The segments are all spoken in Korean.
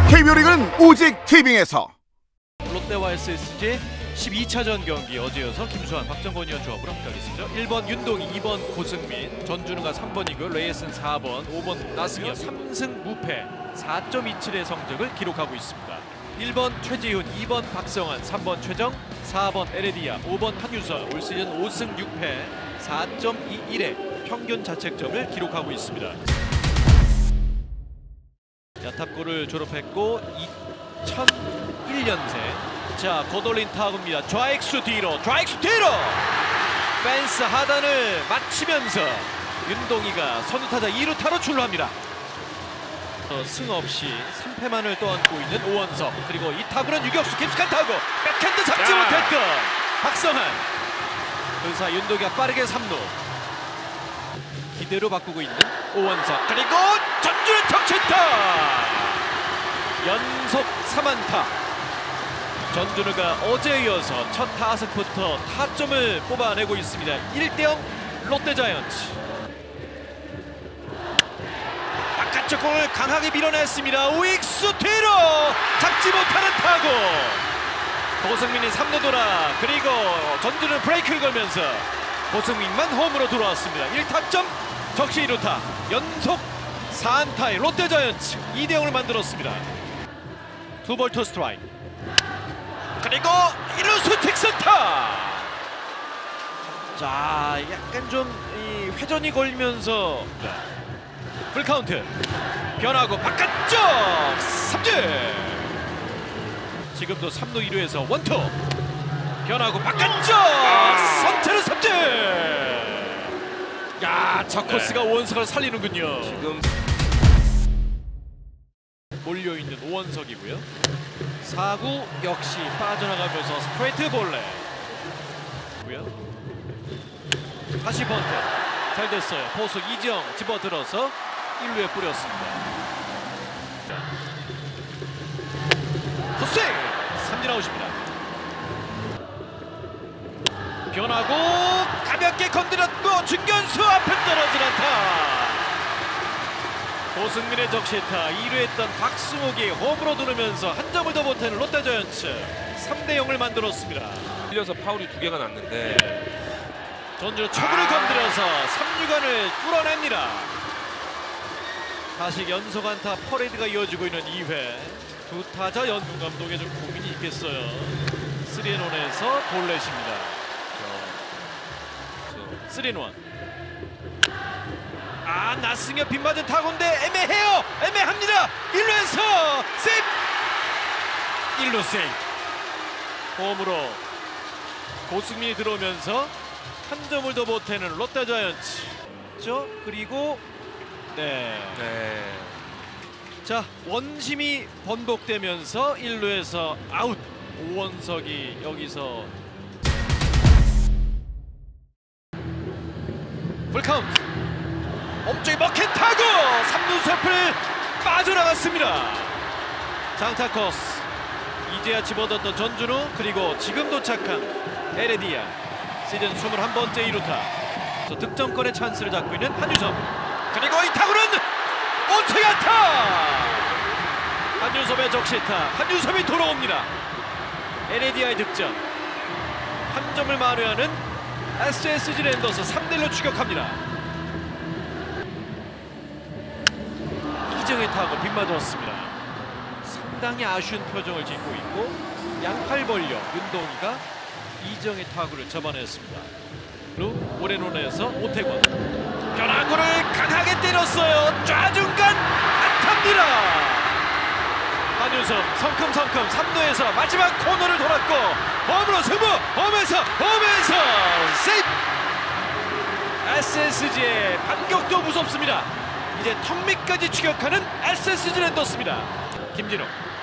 KBO 리그는 오직 티빙에서. 롯데와 SSG 12차전 경기 어제여서 김수환, 박정권 위원 조합으로 함께하겠습니다. 1번 윤동희, 2번 고승민, 전준우가 3번이고요. 레이스는 4번, 5번 나승엽 3승 무패 4.27의 성적을 기록하고 있습니다. 1번 최지훈, 2번 박성환, 3번 최정, 4번 에레디아, 5번 한유서 올 시즌 5승 6패 4.21의 평균 자책점을 기록하고 있습니다. 야탑골을 졸업했고 2001년생. 자, 거돌린 타구입니다. 좌익수 뒤로, 펜스 하단을 맞추면서 윤동희가 선두타자 2루타로 출루합니다. 승 없이 3패만을 떠안고 있는 오원석, 그리고 이 타구는 유격수 깊숙한 타구, 백핸드 잡지 못했던 박성환. 그사 윤동희가 빠르게 3루 기대로 바꾸고 있는 오원석, 그리고 전준우 적시타 연속 3안타. 전준우가 어제에 이어서 첫 타석부터 타점을 뽑아내고 있습니다. 1대0 롯데자이언츠. 바깥쪽 공을 강하게 밀어냈습니다. 우익수 뒤로 잡지 못하는 타구. 고승민이 3루 돌아, 그리고 전준우 브레이크를 걸면서 고승민만 홈으로 들어왔습니다. 1타점 적시 2루타 연속 4안타의 롯데자이언츠 2대0을 만들었습니다. 투볼 투 스트라이크, 그리고 1루수 직선타. 자, 약간 좀 회전이 걸리면서 풀카운트. 변하고 바깥쪽 삼진. 지금도 3루 2루에서 원투. 변하고 바깥쪽 선체는 삼진. 야, 저 코스가 오원석을 살리는군요. 지금 몰려있는 오원석이고요. 4구 역시 빠져나가면서 스트레이트 볼레. 다시 번트. 잘 됐어요. 포수 이지영 집어들어서 1루에 뿌렸습니다. 헛스윙! 삼진 아웃입니다. 변하고 가볍게 건드렸고 중견수 앞에 떨어진 안타. 고승민의 적시타, 2루 했던 박승욱이 홈으로 들으면서 한 점을 더 보태는 롯데자이언츠 3대0을 만들었습니다. 흘려서 파울이 2개가 났는데 전준우 초구를 건드려서 3루간을 뚫어냅니다. 다시 연속 안타 퍼레이드가 이어지고 있는 2회. 두 타자 연중 감독에 좀 고민이 있겠어요. 3&1에서 볼넷입니다. 3&1. 아, 나승엽 빗맞은 타구인데 애매해요. 애매합니다. 1루에서 세이프. 1루 세이프. 홈으로 고승민이 들어오면서 한 점을 더 보태는 롯데자이언츠. 그리고 자, 원심이 번복되면서 1루에서 아웃. 오원석이 여기서 풀카운트. 몸쪽에 먹힌 타구! 3루 숲을 빠져나갔습니다. 장타 코스. 이제야 집어넣었던 전준우, 그리고 지금 도착한 에레디아. 시즌 21번째 2루타. 득점권의 찬스를 잡고 있는 한유섭. 그리고 이 타구는 온투의 안타! 한유섭의 적시타. 한유섭이 돌아옵니다. 에레디아의 득점. 한 점을 만회하는 SSG 랜더스 3대1로 추격합니다. 이정의 타구 빗맞았습니다. 상당히 아쉬운 표정을 짓고 있고 양팔 벌려 윤동희가 이정의 타구를 잡아냈습니다. 오레논에서 오태권. 변화구를 강하게 때렸어요. 좌중간 안타입니다. 한유섭 성큼성큼 3루에서 마지막 코너를 돌았고 홈으로 승부. 홈에서 세이프. SSG의 반격도 무섭습니다. 이제 턱 밑까지 추격하는 SSG 랜더스입니다. 김진욱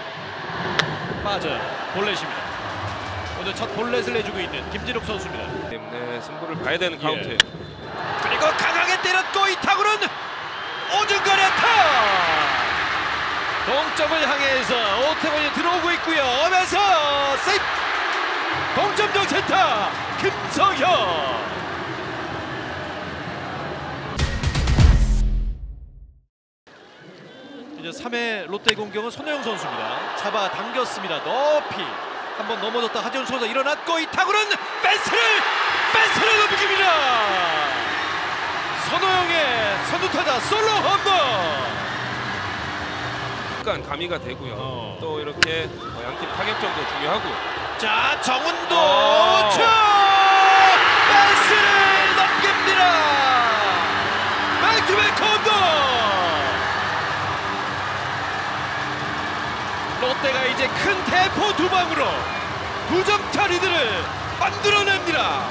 빠져요. 볼넷입니다. 오늘 첫 볼넷을 내주고 있는 김진욱 선수입니다. 때문에 승부를 봐야 되는 카운트. 그리고 강하게 때렸고 이 타구는 오중간의 안타. 동점을 향해서 오태권이 들어오고 있고요. 오면서 세이프. 동점적 센터 김성현. 이제 3회 롯데 공격은 손혜영 선수입니다. 잡아 당겼습니다. 높이 한번 넘어졌다. 하지원 선수 일어났고 이 타구는 펜스를 넘깁니다. 손호영의 선두타자 솔로 홈런. 약간 가미가 되고요. 또 이렇게 양팀 타격점도 중요하고. 자, 정은도 우측 펜스를 넘깁니다. 백투백 홈런. 롯데가 이제 큰 대포 두 방으로 2점차 리드를 만들어냅니다.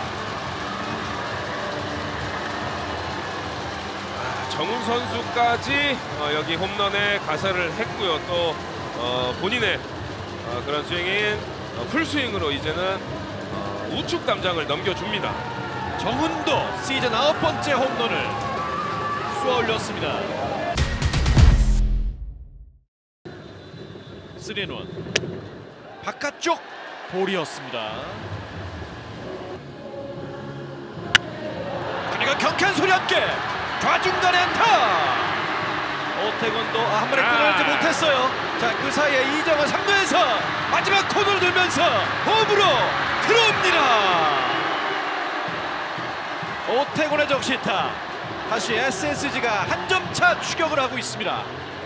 정훈 선수까지 여기 홈런에 가세를 했고요. 또 본인의 그런 스윙인 풀스윙으로 이제는 우측 담장을 넘겨줍니다. 정훈도 시즌 9번째 홈런을 쏘아 올렸습니다. 3&1 바깥쪽 볼이었습니다. 그리고 경쾌한 소리 함께 좌중간에 안타. 오태곤도 한 번에 끊어내지 못했어요. 자, 그 사이에 이정은 3루에서 마지막 코너를 돌면서 홈으로 들어옵니다. 오태곤의 적시타. 다시 SSG가 한 점 차 추격을 하고 있습니다.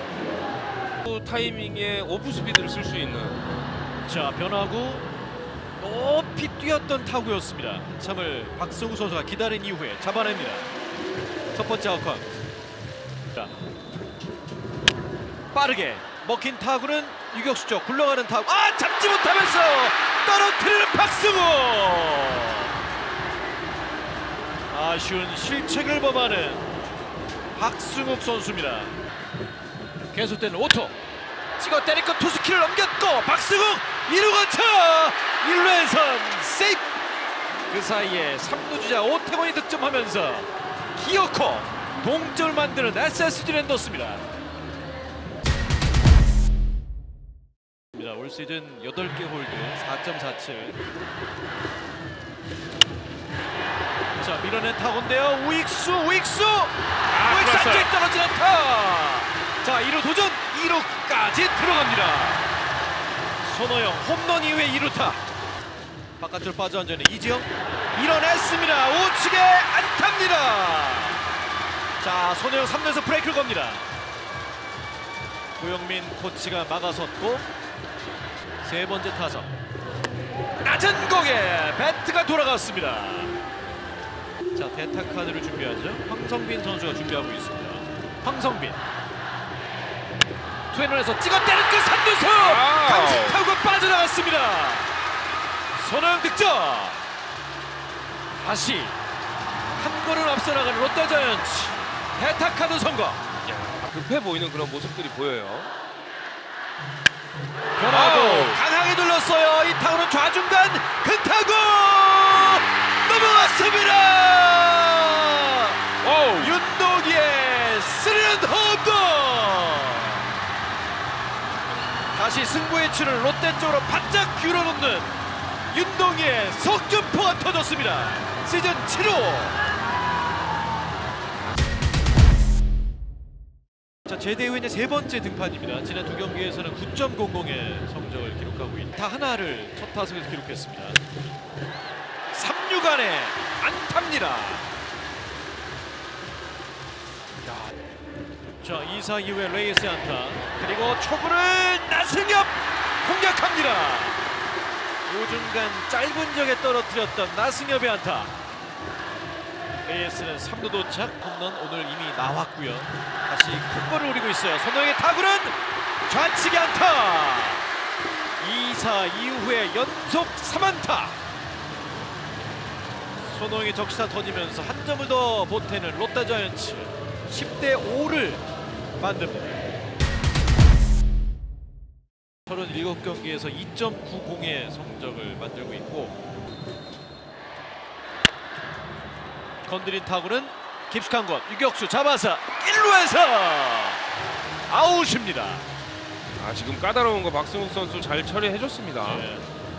타이밍에 오프 스피드를 쓸 수 있는. 자, 변화구 높이 뛰었던 타구였습니다. 한참을 박승우 선수가 기다린 이후에 잡아냅니다. 첫 번째 아웃카운트. 자, 빠르게 먹힌 타구는 유격수 쪽 굴러가는 타구. 잡지 못하면서 떨어뜨리는 박승우. 아쉬운 실책을 범하는 박승욱 선수입니다. 계속되는 오토. 찍어 때리고 투수키를 넘겼고 박승욱 2루 가차 1루에선 세이프. 그 사이에 3루 주자 오태곤이 득점하면서 기어코 동점을 만드는 SSG 랜더스입니다. 올 시즌 8개 홀드 4.47. 자, 밀어낸 타구인데요. 우익수 앞쪽에 떨어지는 타. 자, 2루 도전. 2루까지 들어갑니다. 손호영 홈런 이후에 2루타. 바깥쪽 빠져앉은 이지영 밀어냈습니다. 우측에 안타입니다. 자, 손호영 3루에서 브레이크를 겁니다. 고영민 코치가 막아섰고 세 번째 타석. 낮은 공에 배트가 돌아갔습니다. 자, 대타 카드를 준비하죠. 황성빈 선수가 준비하고 있습니다. 황성빈 투앤원에서 찍어 때린 그 3루수 강습 타구가 빠져나갔습니다. 손호영 득점. 다시 한 걸음 앞서 나가는 롯데자이언츠. 대타 카드 성공. 급해 보이는 그런 모습들이 보여요. 변화구 강하게 눌렀어요. 이 타구는 좌중간 큰 타구 넘어갔습니다. 윤동희의 3런 홈런. 다시 승부의 추를 롯데 쪽으로 바짝 기울어놓는 윤동희의 석점포가 터졌습니다. 시즌 7호. 자, 제대 후에 세 번째 등판입니다. 지난 두 경기에서는 9.00의 성적을 기록하고 있는 다 하나를 첫 타석에서 기록했습니다. 3루간에 안타입니다. 자, 2사 이후에 레이스의 안타. 그리고 초구를 나승엽 공략합니다. 우중간 짧은 적에 떨어뜨렸던 나승엽의 안타. 레이스는 3루 도착. 홈런 오늘 이미 나왔고요. 다시 큰 볼을 노리고 있어요. 손호영의 타구는 좌측의 안타. 2사 이후에 연속 3안타. 손호영의 적시타 터지면서 한 점을 더 보태는 롯데자이언츠 10대5를 만듭니다. 37경기에서 2.90의 성적을 만들고 있고, 건드린 타구는 깊숙한 곳 유격수 잡아서 1루에서 아웃입니다. 지금 까다로운 거 박승욱 선수 잘 처리해줬습니다. 네.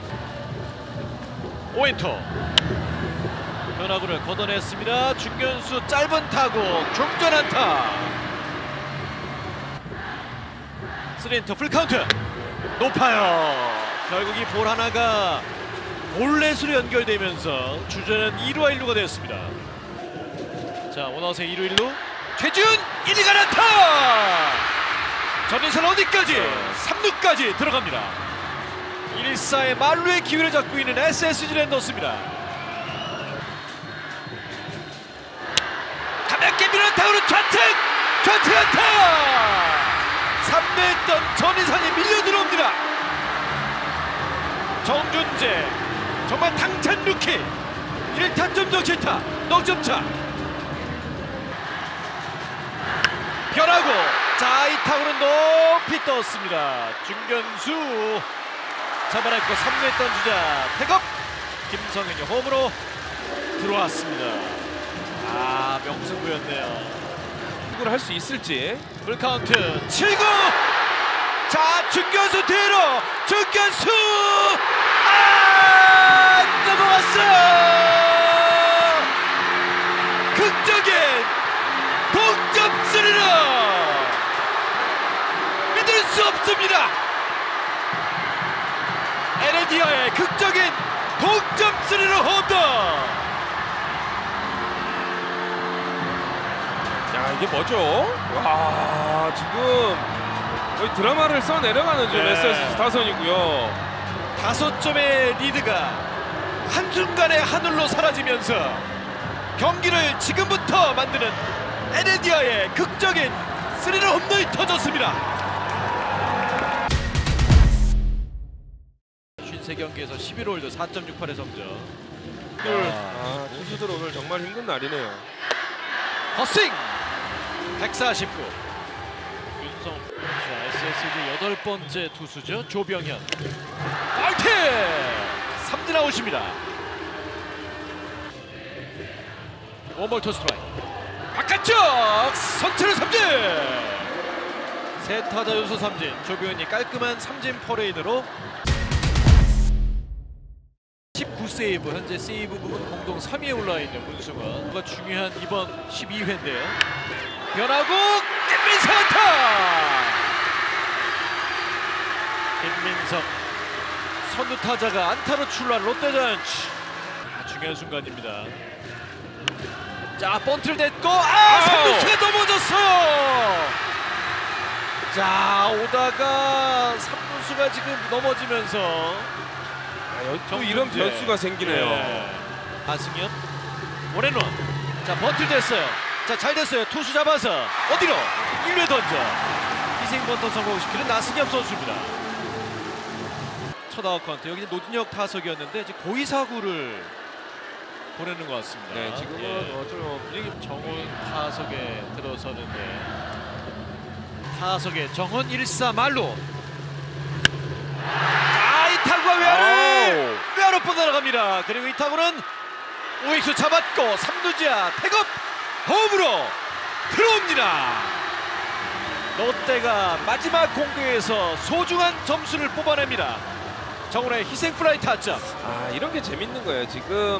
오인터 변화구를 걷어냈습니다. 중견수 짧은 타구 중전 안타. 3엔터 풀카운트 높아요. 결국 이 볼 하나가 볼넷으로 연결되면서 주자는 2루와 1루가 되었습니다. 자, 원아웃의 2루 1루 최준 1루가 나타. 전인선 어디까지? 3루까지 들어갑니다. 1-4의 만루의 기회를 잡고 있는 SSG 랜더스입니다. 가볍게 밀어타오른 좌측 안타. 3루에 있던 전인선이 밀려 들어옵니다. 정준재 정말 당찬 루키 1타점 적시타 넉점차 변하고 자, 이 타구는 높이 떴습니다. 중견수 잡아냈고 3루에 있던 주자 태업 김성현이 홈으로 들어왔습니다. 아, 명승부였네요. 이걸 할 수 있을지. 풀카운트 7구 자, 중견수 뒤로 중견수 넘어갔어요. 극적인 동점 스리런 믿을 수 없습니다. 에레디아의 극적인 동점 스리런 홈런. 야, 이게 뭐죠? 와, 지금 거의 드라마를 써 내려가는 좀 SSG 타선이고요. 5점의 리드가 한순간에 하늘로 사라지면서 경기를 지금부터 만드는 에레디아의 극적인 스리런 홈런이 터졌습니다. 53경기에서 11홀드 4.68의 성적. 투수들 오늘 정말 힘든 날이네요. 허스윙 149. 윤성 자, SSG 8번째 투수죠. 조병현 파이팅! 삼진 아웃입니다. 원볼 투 스트라이크 바깥쪽 선체를 삼진. 세 타자 연속 삼진. 조병현이 깔끔한 삼진 퍼레이드로 19세이브, 현재 세이브 부분 공동 3위에 올라와 있는 문승원. 그가 중요한 이번 12회인데요. 변하고 김민성 안타. 김민성 선두 타자가 안타로 출루한 롯데자이언츠. 중요한 순간입니다. 자, 번트를 댔고 3루수가 넘어졌어요. 자, 오다가 3루수가 지금 넘어지면서 또 이런 변수가 생기네요. 하승현 원앤원. 자, 번트 됐어요. 자, 잘 됐어요. 투수 잡아서 어디로 1루에 던져 희생 번트 성공시키는 나승엽 선수입니다. 첫 아웃 카운트. 여기 노진혁 타석이었는데 이제 고의사구를 보내는 것 같습니다. 네, 지금은 좀 분위기. 정훈 타석에 들어서는데 타석에 정훈 1사 말로. 자, 이 타구가 외야로 뻗어나갑니다. 그리고 이 타구는 우익수 잡았고 3루지야 태업 홈으로 들어옵니다. 롯데가 마지막 공격에서 소중한 점수를 뽑아냅니다. 정훈의 희생 플라이 타점. 이런 게 재밌는 거예요. 지금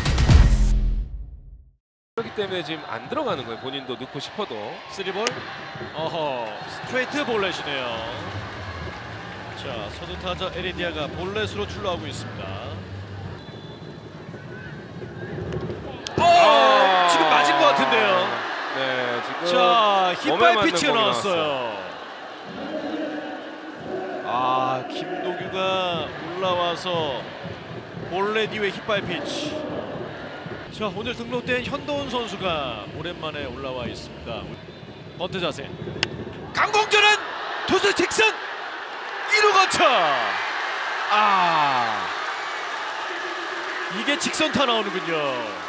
그렇기 때문에 지금 안 들어가는 거예요. 본인도 넣고 싶어도. 3볼. 스트레이트 볼넷이네요. 자, 선두 타자 에레디아가 볼넷으로 출루하고 있습니다. 지금 맞은 것 같은데요. 네, 지금 자, 몸에 힙바이 맞는 피치가 공이 나왔어요. 김도규가 올라와서 볼넷 이후에 힙바이 피치. 자, 오늘 등록된 현도훈 선수가 오랜만에 올라와 있습니다. 번트 자세. 강공전은 투수 직선 1루 거쳐. 이게 직선타 나오는군요.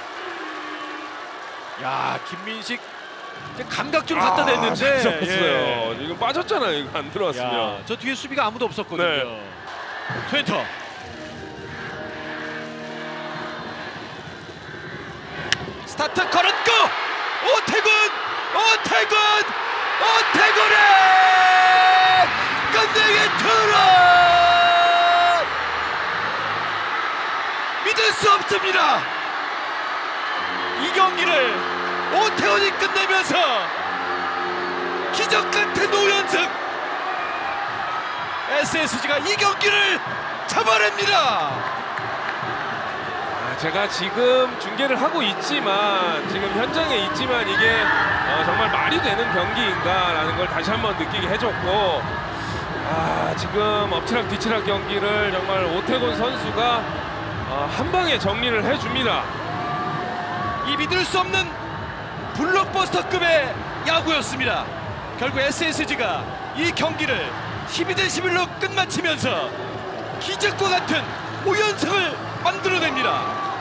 야, 김민식 감각적으로 갖다 댔는데 잘 잡았어요. 지금 빠졌잖아요. 이거 안 들어왔으면. 야, 저 뒤에 수비가 아무도 없었거든요. 네. 트웬터. 스타트 걸었고 오태군의 끝내기 투런. 믿을 수 없습니다. 이 경기를 오태훈이 끝내면서 기적 같은 5연승. SSG가 이 경기를 잡아냅니다. 제가 지금 중계를 하고 있지만 지금 현장에 있지만 이게 정말 말이 되는 경기인가라는 걸 다시 한번 느끼게 해줬고 지금 엎치락 뒤치락 경기를 정말 오태곤 선수가 한 방에 정리를 해줍니다. 이 믿을 수 없는 블록버스터급의 야구였습니다. 결국 SSG가 이 경기를 12대 11로 끝마치면서 기적과 같은 5연승을 만들어냅니다.